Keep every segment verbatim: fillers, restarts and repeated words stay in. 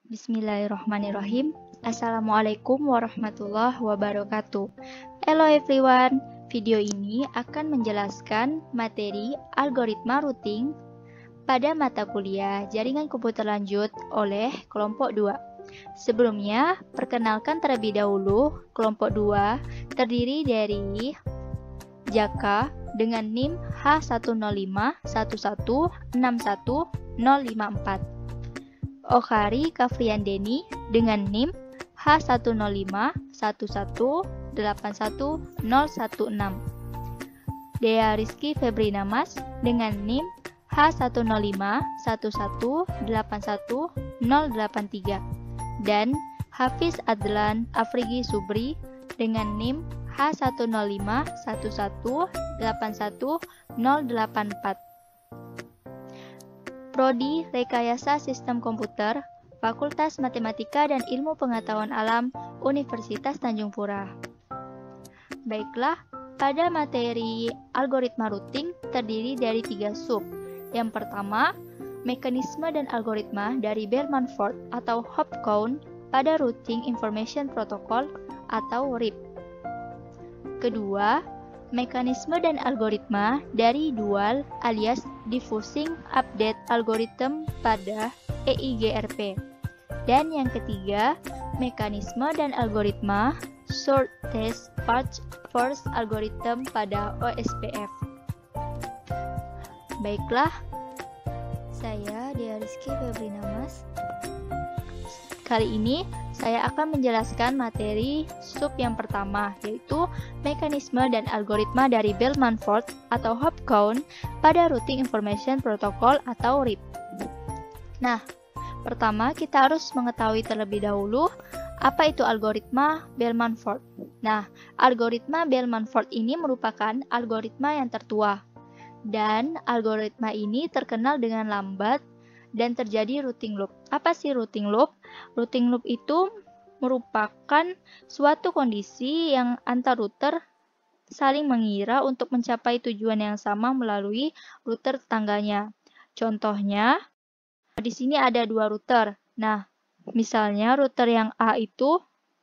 Bismillahirrahmanirrahim. Assalamualaikum warahmatullahi wabarakatuh. Hello everyone. Video ini akan menjelaskan materi algoritma routing pada mata kuliah Jaringan Komputer Lanjut oleh kelompok dua. Sebelumnya, perkenalkan terlebih dahulu kelompok dua terdiri dari Jaka dengan NIM H satu nol lima satu satu enam satu nol lima empat. Okari Kafriandeni dengan NIM H satu nol lima satu satu delapan satu nol satu enam. Dea Rizky Febrina Mas dengan NIM H satu nol lima satu satu delapan satu nol delapan tiga dan Hafiz Adlan Afrigi Subri dengan NIM H satu nol lima satu satu delapan satu nol delapan empat. Prodi Rekayasa Sistem Komputer, Fakultas Matematika dan Ilmu Pengetahuan Alam, Universitas Tanjung Pura. Baiklah, pada materi algoritma routing terdiri dari tiga sub. Yang pertama, mekanisme dan algoritma dari Bellman-Ford atau Hopcount pada Routing Information Protocol atau R I P. Kedua, mekanisme dan algoritma dari dual alias diffusing update algorithm pada E I G R P. Dan yang ketiga, mekanisme dan algoritma short test patch first algorithm pada O S P F. Baiklah, saya Dea Rizky Febrina Mas. Kali ini saya akan menjelaskan materi sub yang pertama, yaitu mekanisme dan algoritma dari Bellman-Ford atau Hopcount pada Routing Information Protocol atau R I P. Nah, pertama kita harus mengetahui terlebih dahulu apa itu algoritma Bellman-Ford. Nah, algoritma Bellman-Ford ini merupakan algoritma yang tertua, dan algoritma ini terkenal dengan lambat dan terjadi routing loop. Apa sih routing loop? Routing loop itu merupakan suatu kondisi yang antar router saling mengira untuk mencapai tujuan yang sama melalui router tetangganya. Contohnya, di sini ada dua router. Nah, misalnya router yang A itu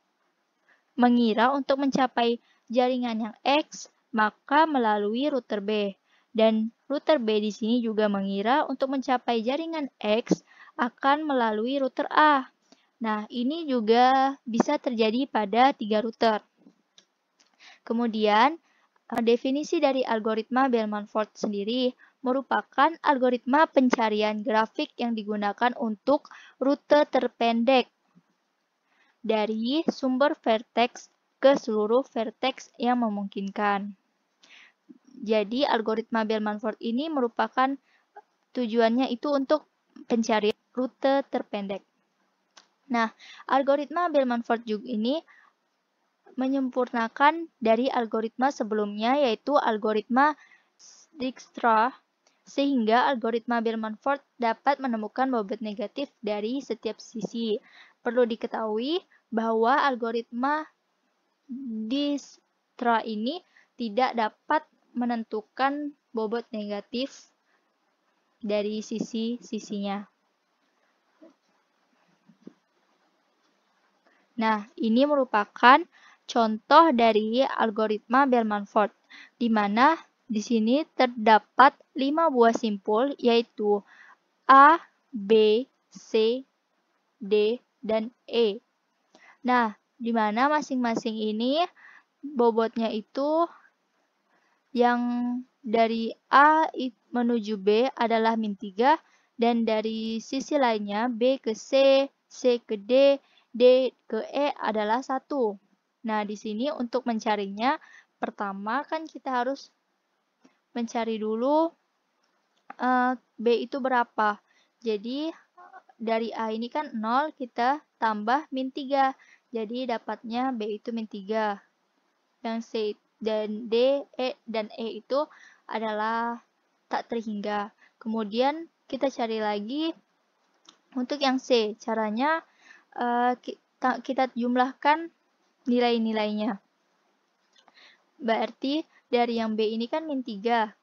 mengira untuk mencapai jaringan yang X, maka melalui router B. Dan router B di sini juga mengira untuk mencapai jaringan X akan melalui router A. Nah, ini juga bisa terjadi pada tiga router. Kemudian, definisi dari algoritma Bellman-Ford sendiri merupakan algoritma pencarian grafik yang digunakan untuk rute terpendek dari sumber vertex ke seluruh vertex yang memungkinkan. Jadi, algoritma Bellman-Ford ini merupakan tujuannya itu untuk pencarian rute terpendek. Nah, algoritma Bellman-Ford juga ini menyempurnakan dari algoritma sebelumnya, yaitu algoritma Dijkstra, sehingga algoritma Bellman-Ford dapat menemukan bobot negatif dari setiap sisi. Perlu diketahui bahwa algoritma Dijkstra ini tidak dapat menentukan bobot negatif dari sisi-sisinya. Nah, ini merupakan contoh dari algoritma Bellman-Ford, di mana di sini terdapat lima buah simpul, yaitu A, B, C, D, dan E. Nah, di mana masing-masing ini bobotnya itu yang dari A menuju B adalah min tiga, dan dari sisi lainnya B ke C, C ke D, D ke E adalah satu. Nah, di sini untuk mencarinya, pertama kan kita harus mencari dulu uh, B itu berapa. Jadi, dari A ini kan nol, kita tambah min tiga. Jadi, dapatnya B itu min tiga. Yang C dan D, E, dan E itu adalah tak terhingga. Kemudian kita cari lagi untuk yang C. Caranya uh, kita, kita jumlahkan nilai-nilainya. Berarti dari yang B ini kan min tiga.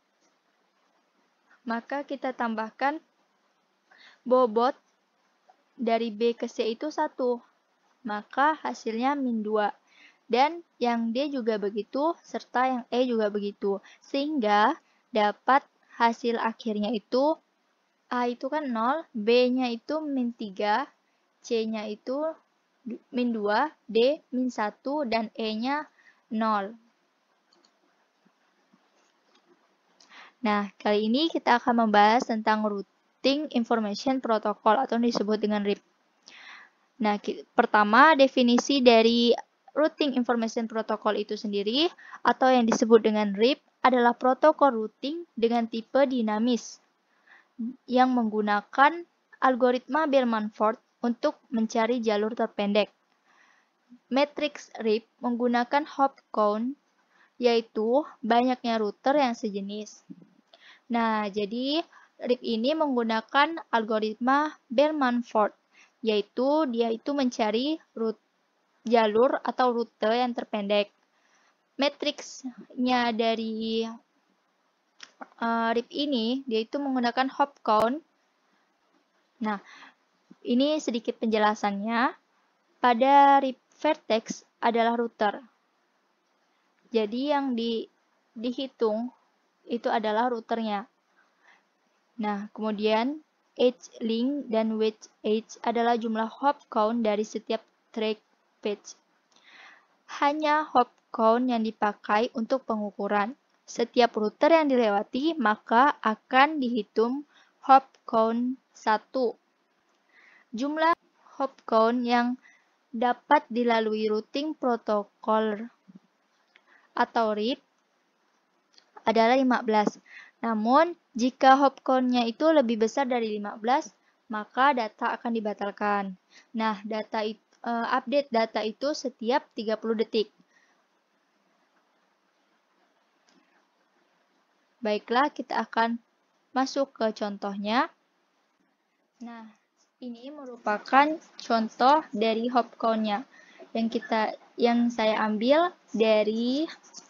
Maka kita tambahkan bobot dari B ke C itu satu, maka hasilnya min dua. Dan yang D juga begitu, serta yang E juga begitu. Sehingga dapat hasil akhirnya itu, A itu kan nol, B-nya itu min tiga, C-nya itu min dua, D min satu, dan E-nya nol. Nah, kali ini kita akan membahas tentang Routing Information Protocol atau disebut dengan R I P. Nah, pertama definisi dari Routing Information Protocol itu sendiri atau yang disebut dengan R I P adalah protokol routing dengan tipe dinamis yang menggunakan algoritma Bellman-Ford untuk mencari jalur terpendek. Matriks R I P menggunakan hop count, yaitu banyaknya router yang sejenis. Nah, jadi R I P ini menggunakan algoritma Bellman-Ford, yaitu dia itu mencari root, jalur atau rute yang terpendek. Matriksnya dari uh, R I P ini, dia itu menggunakan hop count. Nah, ini sedikit penjelasannya. Pada R I P vertex adalah router. Jadi yang di, dihitung itu adalah routernya. Nah, kemudian edge link dan wedge edge adalah jumlah hop count dari setiap track page. Hanya hop count yang dipakai untuk pengukuran. Setiap router yang dilewati maka akan dihitung hop count satu. Jumlah hop count yang dapat dilalui routing protokol atau R I P adalah lima belas. Namun, jika hop count-nya itu lebih besar dari lima belas, maka data akan dibatalkan. Nah, data itu, uh, update data itu setiap tiga puluh detik. Baiklah, kita akan masuk ke contohnya. Nah, ini merupakan contoh dari hop count-nya yang kita yang saya ambil dari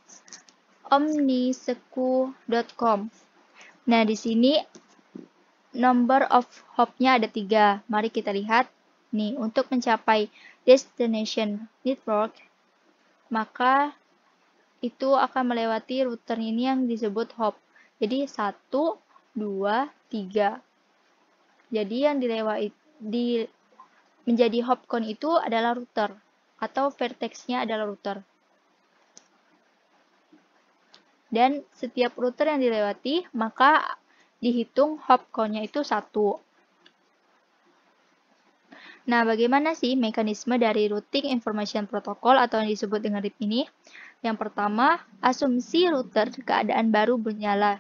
omniseku dot com. Nah, di sini number of hop-nya ada tiga. Mari kita lihat. Nih, untuk mencapai destination network, maka itu akan melewati router ini yang disebut hop. Jadi, satu, dua, tiga. Jadi, yang dilewati di menjadi hop count itu adalah router atau vertex-nya adalah router. Dan setiap router yang dilewati, maka dihitung hop count-nya itu satu. Nah, bagaimana sih mekanisme dari Routing Information Protocol atau yang disebut dengan R I P ini? Yang pertama, asumsi router keadaan baru bernyala.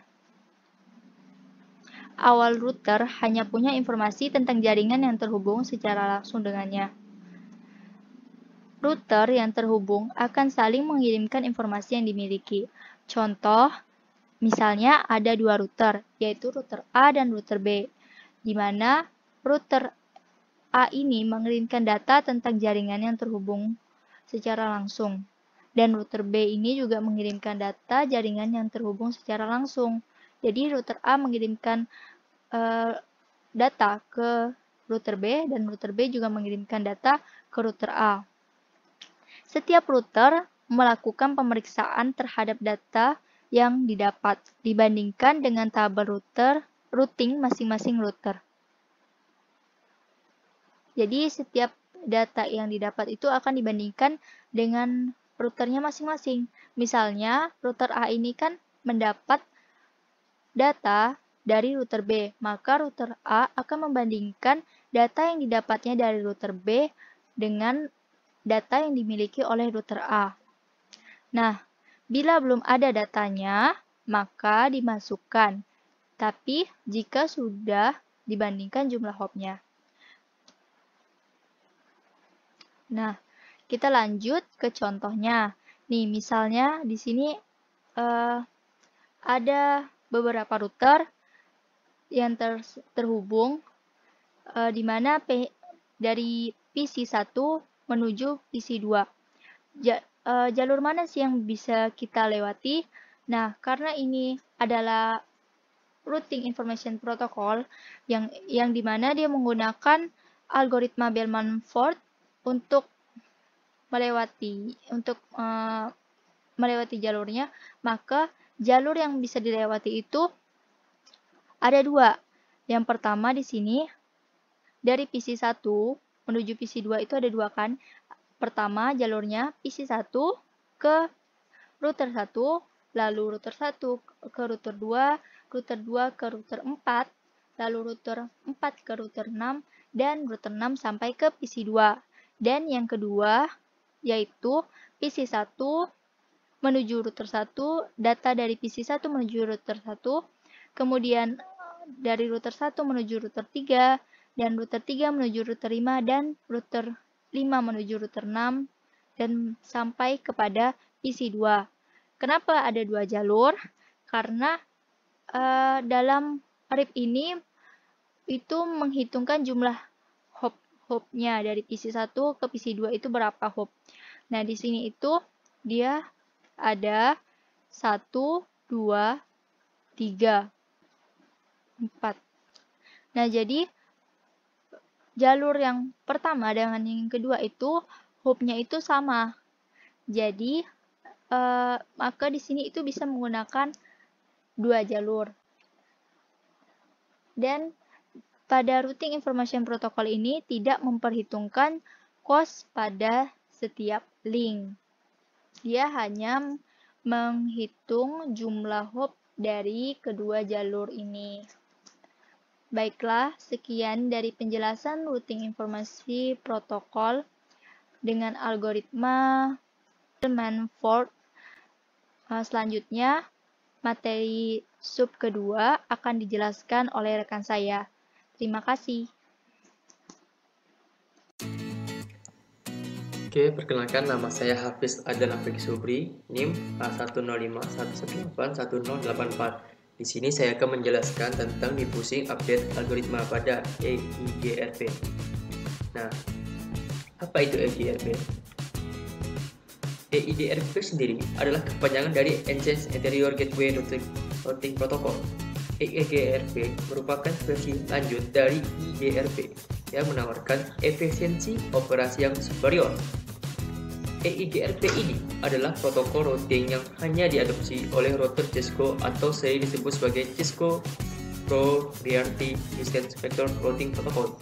Awal router hanya punya informasi tentang jaringan yang terhubung secara langsung dengannya. Router yang terhubung akan saling mengirimkan informasi yang dimiliki. Contoh, misalnya ada dua router, yaitu router A dan router B, di mana router A ini mengirimkan data tentang jaringan yang terhubung secara langsung, dan router B ini juga mengirimkan data jaringan yang terhubung secara langsung. Jadi router A mengirimkan uh, data ke router B, dan router B juga mengirimkan data ke router A. Setiap router melakukan pemeriksaan terhadap data yang didapat dibandingkan dengan tabel router routing masing-masing router. Jadi setiap data yang didapat itu akan dibandingkan dengan routernya masing-masing. Misalnya router A ini kan mendapat data dari router B, maka router A akan membandingkan data yang didapatnya dari router B dengan data yang dimiliki oleh router A. Nah, bila belum ada datanya, maka dimasukkan. Tapi, jika sudah dibandingkan jumlah hopnya. Nah, kita lanjut ke contohnya. Nih, misalnya di sini uh, ada beberapa router yang ter terhubung, uh, di mana P dari P C satu menuju P C dua. Ja, uh, jalur mana sih yang bisa kita lewati? Nah, karena ini adalah Routing Information Protocol yang yang dimana dia menggunakan algoritma Bellman-Ford untuk melewati untuk uh, melewati jalurnya, maka jalur yang bisa dilewati itu ada dua. Yang pertama di sini dari P C satu menuju P C dua itu ada dua kan. Pertama jalurnya P C satu ke router satu, lalu router satu ke router dua, router dua ke router empat, lalu router empat ke router enam, dan router enam sampai ke P C dua. Dan yang kedua yaitu P C satu menuju router satu, data dari P C satu menuju router satu, kemudian dari router satu menuju router tiga, dan router tiga menuju router lima, dan router lima menuju router enam, dan sampai kepada P C dua. Kenapa ada dua jalur? Karena uh, dalam R I P ini itu menghitungkan jumlah hop hopnya dari P C satu ke P C dua itu berapa hop. Nah, di sini itu dia ada satu, dua, tiga, empat. Nah, jadi jalur yang pertama dengan yang kedua itu hopnya itu sama. Jadi, eh, maka di sini itu bisa menggunakan dua jalur. Dan pada routing information protocol ini tidak memperhitungkan cost pada setiap link. Dia hanya menghitung jumlah hop dari kedua jalur ini. Baiklah, sekian dari penjelasan routing informasi protokol dengan algoritma Bellman-Ford. Selanjutnya, materi sub kedua akan dijelaskan oleh rekan saya. Terima kasih. Oke, perkenalkan nama saya Hafiz Adnan Afrik Subri, N I M A satu nol lima satu satu delapan satu nol delapan empat. Di sini saya akan menjelaskan tentang diffusing update algoritma pada E I G R P. Nah, apa itu E I G R P? E I G R P sendiri adalah kepanjangan dari Enhanced Interior Gateway Routing Protocol. E I G R P merupakan versi lanjut dari I G R P yang menawarkan efisiensi operasi yang superior. E I G R P ini adalah protokol routing yang hanya diadopsi oleh router Cisco atau sering disebut sebagai Cisco Pro D R T Distance Vector Routing Protocol.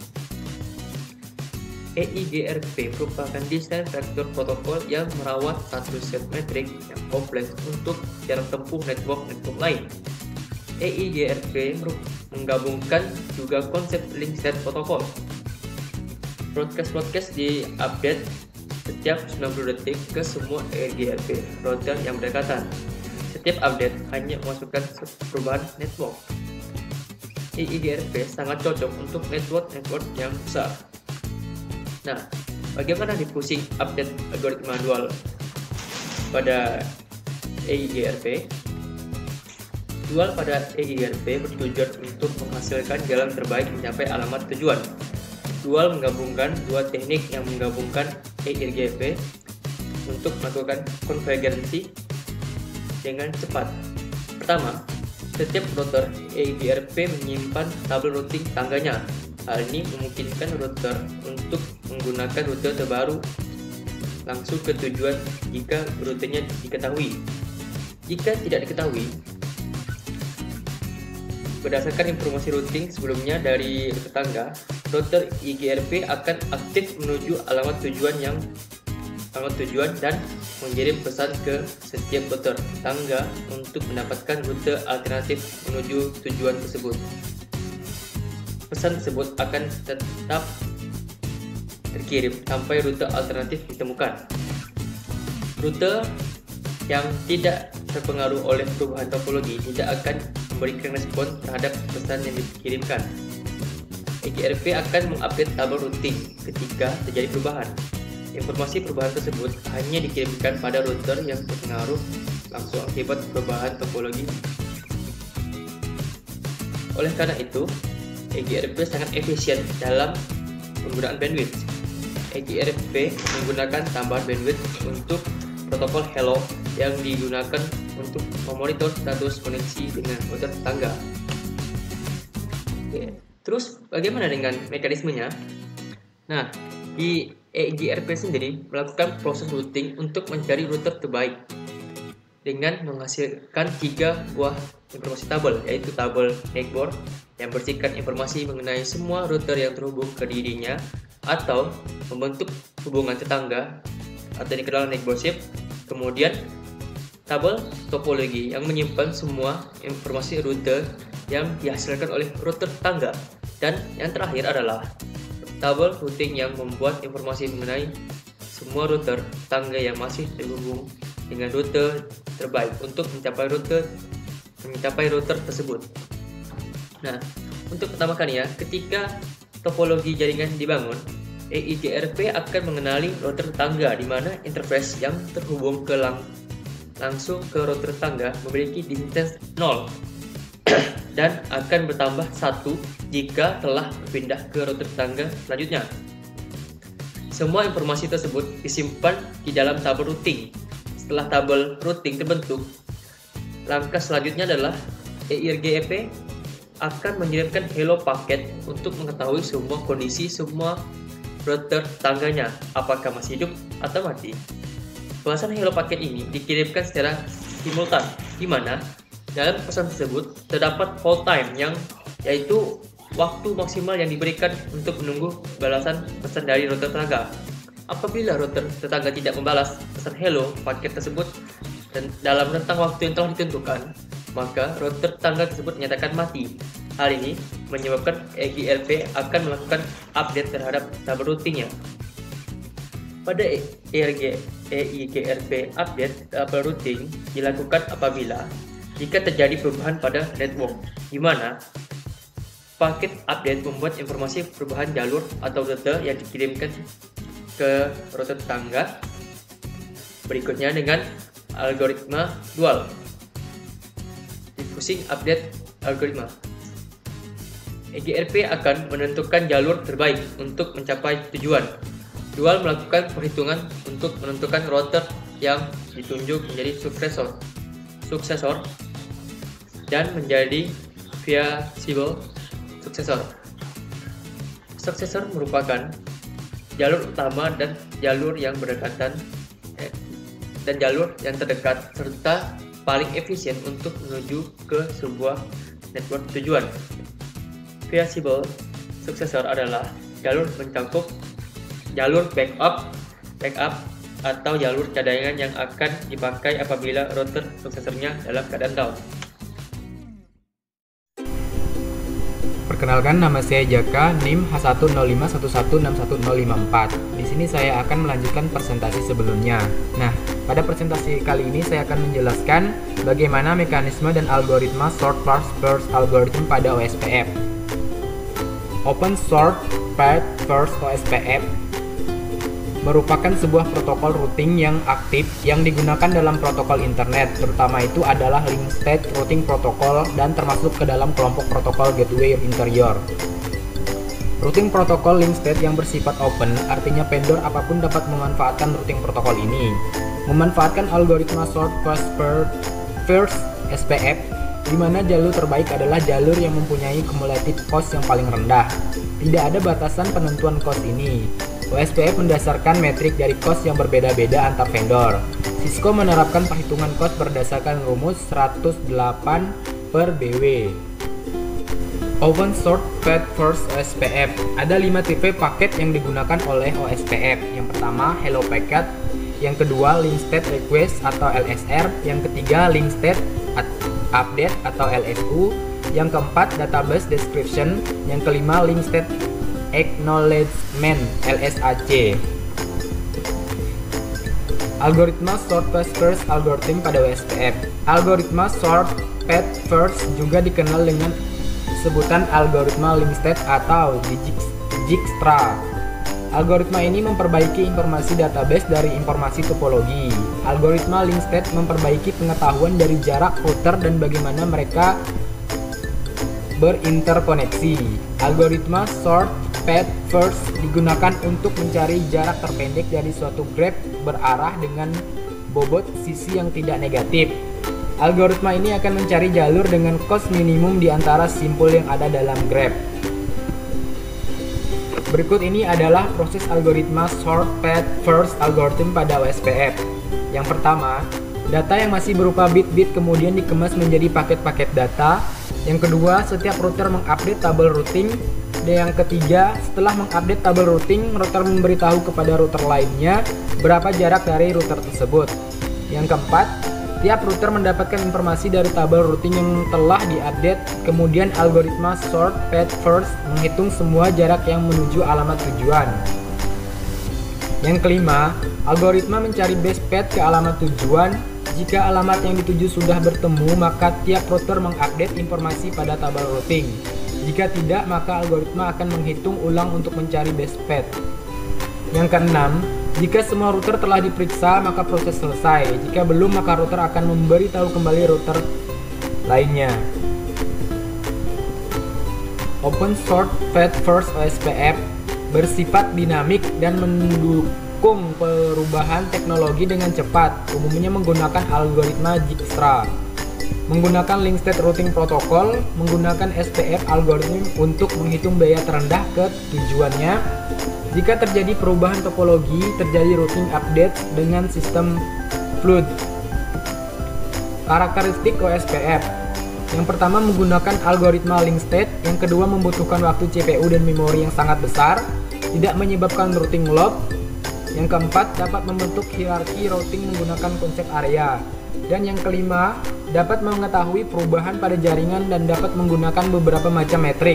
E I G R P merupakan desain vektor protokol yang merawat satu set metrik yang kompleks untuk jarak tempuh network-network lain. E I G R P menggabungkan juga konsep link set protokol. Broadcast-broadcast di-update setiap sembilan puluh detik ke semua E I G R P router yang berdekatan. Setiap update hanya memasukkan perubahan network. E I G R P sangat cocok untuk network-network yang besar. Nah, bagaimana diffusing update algoritma dual pada E I G R P? Dual pada E I G R P bertujuan untuk menghasilkan jalan terbaik mencapai alamat tujuan. Dual menggabungkan dua teknik yang menggabungkan E I G R P untuk melakukan konvergensi dengan cepat. Pertama, setiap router E I G R P menyimpan tabel routing tangganya. Hal ini memungkinkan router untuk menggunakan rute terbaru langsung ke tujuan jika rutenya diketahui. Jika tidak diketahui, berdasarkan informasi routing sebelumnya dari tetangga, router I G R P akan aktif menuju alamat tujuan yang alamat tujuan dan mengirim pesan ke setiap router tetangga untuk mendapatkan rute alternatif menuju tujuan tersebut. Pesan tersebut akan tetap terkirim sampai rute alternatif ditemukan. Rute yang tidak terpengaruh oleh perubahan topologi tidak akan memberikan respon terhadap pesan yang dikirimkan. E I G R P akan mengupdate tabel routing ketika terjadi perubahan. Informasi perubahan tersebut hanya dikirimkan pada router yang terpengaruh langsung akibat perubahan topologi. Oleh karena itu, E I G R P sangat efisien dalam penggunaan bandwidth. E I G R P menggunakan tambahan bandwidth untuk protokol Hello yang digunakan untuk memonitor status koneksi dengan router tetangga. Oke. Terus bagaimana dengan mekanismenya? Nah, di E G R P sendiri melakukan proses routing untuk mencari router terbaik dengan menghasilkan tiga buah informasi tabel, yaitu tabel network yang berisikan informasi mengenai semua router yang terhubung ke dirinya atau membentuk hubungan tetangga atau dikenal neighborship. Kemudian tabel topologi yang menyimpan semua informasi router yang dihasilkan oleh router tetangga. Dan yang terakhir adalah tabel routing yang membuat informasi mengenai semua router tetangga yang masih terhubung dengan router terbaik untuk mencapai router mencapai router tersebut. Nah, untuk pertama kalinya, ketika topologi jaringan dibangun, E I G R P akan mengenali router tetangga di mana interface yang terhubung ke lang langsung ke router tetangga memiliki distance nol dan akan bertambah satu jika telah berpindah ke router tetangga selanjutnya. Semua informasi tersebut disimpan di dalam tabel routing. Setelah tabel routing terbentuk, langkah selanjutnya adalah E I G R P akan mengirimkan hello paket untuk mengetahui semua kondisi semua router tetangganya, apakah masih hidup atau mati. Pesan hello paket ini dikirimkan secara simultan, di mana dalam pesan tersebut terdapat hold time yang yaitu waktu maksimal yang diberikan untuk menunggu balasan pesan dari router tetangga. Apabila router tetangga tidak membalas pesan hello paket tersebut dan dalam rentang waktu yang telah ditentukan, maka router tetangga tersebut dinyatakan mati. Hal ini menyebabkan E G R P akan melakukan update terhadap tabel routingnya. Pada E I G R P update tabel routing dilakukan apabila jika terjadi perubahan pada network, di mana paket update membuat informasi perubahan jalur atau rute yang dikirimkan ke router tetangga. Berikutnya dengan algoritma dual diffusing update algoritma. E G R P akan menentukan jalur terbaik untuk mencapai tujuan. Dual melakukan perhitungan untuk menentukan router yang ditunjuk menjadi suksesor, suksesor dan menjadi viable suksesor. Suksesor merupakan jalur utama dan jalur yang berdekatan eh, dan jalur yang terdekat serta paling efisien untuk menuju ke sebuah network tujuan. Viable suksesor adalah jalur mencakup jalur backup, backup atau jalur cadangan yang akan dipakai apabila router suksesornya dalam keadaan down. Perkenalkan, nama saya Jaka, NIM H satu nol lima satu satu enam satu nol lima empat. Di sini saya akan melanjutkan presentasi sebelumnya. Nah, pada presentasi kali ini saya akan menjelaskan bagaimana mekanisme dan algoritma short path first algorithm pada O S P F. Open Short Path First O S P F merupakan sebuah protokol routing yang aktif yang digunakan dalam protokol internet, terutama itu adalah Link State Routing Protocol dan termasuk ke dalam kelompok protokol Gateway Interior. Routing protokol Link State yang bersifat open, artinya vendor apapun dapat memanfaatkan routing protokol ini. Memanfaatkan algoritma Short Path First S P F, di mana jalur terbaik adalah jalur yang mempunyai cumulative cost yang paling rendah. Tidak ada batasan penentuan cost ini. O S P F mendasarkan metrik dari cost yang berbeda-beda antar vendor. Cisco menerapkan perhitungan cost berdasarkan rumus seratus delapan per B W. Open Short Path First O S P F. Ada lima tipe paket yang digunakan oleh O S P F. Yang pertama, Hello Packet. Yang kedua, Link State Request atau L S R. Yang ketiga, Link State Update atau L S U. Yang keempat, Database Description. Yang kelima, Link State Acknowledgement L S A C. Algoritma Short Path First Algorithm pada O S P F. Algoritma Short Path First juga dikenal dengan sebutan algoritma Link State atau Dijkstra. Algoritma ini memperbaiki informasi database dari informasi topologi. Algoritma Link State memperbaiki pengetahuan dari jarak router dan bagaimana mereka berinterkoneksi. Algoritma Short Path First digunakan untuk mencari jarak terpendek dari suatu graph berarah dengan bobot sisi yang tidak negatif. Algoritma ini akan mencari jalur dengan cost minimum di antara simpul yang ada dalam graph. Berikut ini adalah proses algoritma Sort Path First Algorithm pada O S P F. Yang pertama, data yang masih berupa bit-bit kemudian dikemas menjadi paket-paket data. Yang kedua, setiap router mengupdate tabel routing. Dan yang ketiga, setelah mengupdate tabel routing, router memberitahu kepada router lainnya berapa jarak dari router tersebut. Yang keempat, tiap router mendapatkan informasi dari tabel routing yang telah diupdate. Kemudian algoritma Sort Path First menghitung semua jarak yang menuju alamat tujuan. Yang kelima, algoritma mencari base path ke alamat tujuan. Jika alamat yang dituju sudah bertemu, maka tiap router mengupdate informasi pada tabel routing. Jika tidak, maka algoritma akan menghitung ulang untuk mencari base path. Yang keenam, jika semua router telah diperiksa, maka proses selesai. Jika belum, maka router akan memberitahu kembali router lainnya. Open Sort Path First O S P F bersifat dinamik dan mendukung perubahan teknologi dengan cepat, umumnya menggunakan algoritma Dijkstra. Menggunakan Link State Routing Protocol, menggunakan S P F algorithm untuk menghitung biaya terendah ke tujuannya. Jika terjadi perubahan topologi, terjadi routing update dengan sistem fluid. Karakteristik O S P F. Yang pertama, menggunakan algoritma link state. Yang kedua, membutuhkan waktu C P U dan memori yang sangat besar, tidak menyebabkan routing loop. Yang keempat, dapat membentuk hierarki routing menggunakan konsep area. Dan yang kelima, dapat mengetahui perubahan pada jaringan dan dapat menggunakan beberapa macam metrik.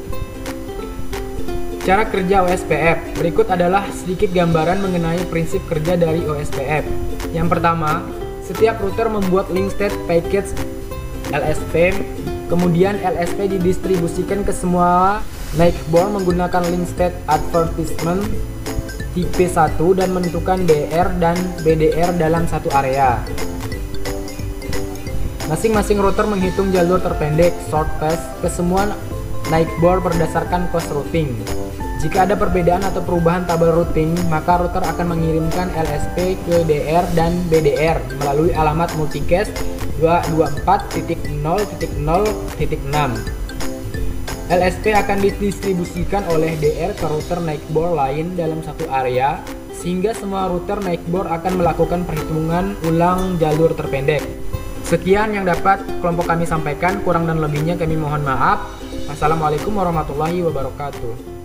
Cara kerja O S P F. Berikut adalah sedikit gambaran mengenai prinsip kerja dari O S P F. Yang pertama, setiap router membuat link state package L S P, kemudian L S P didistribusikan ke semua NIC board menggunakan link state advertisement tipe satu dan menentukan D R dan B D R dalam satu area. Masing-masing router menghitung jalur terpendek short path ke semua NIC board berdasarkan cost routing. Jika ada perbedaan atau perubahan tabel routing, maka router akan mengirimkan L S P ke D R dan B D R melalui alamat multicast dua dua empat titik nol titik nol titik enam. L S P akan didistribusikan oleh D R ke router NIC board lain dalam satu area, sehingga semua router NIC board akan melakukan perhitungan ulang jalur terpendek. Sekian yang dapat kelompok kami sampaikan, kurang dan lebihnya kami mohon maaf. Assalamualaikum warahmatullahi wabarakatuh.